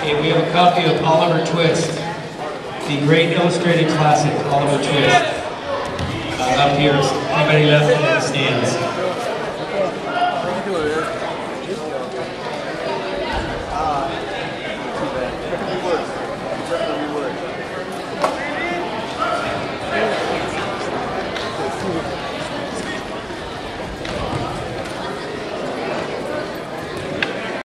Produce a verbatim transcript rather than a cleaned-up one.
Okay, we have a copy of Oliver Twist, the great illustrated classic, Oliver Twist, uh, up here. Anybody left in the stands?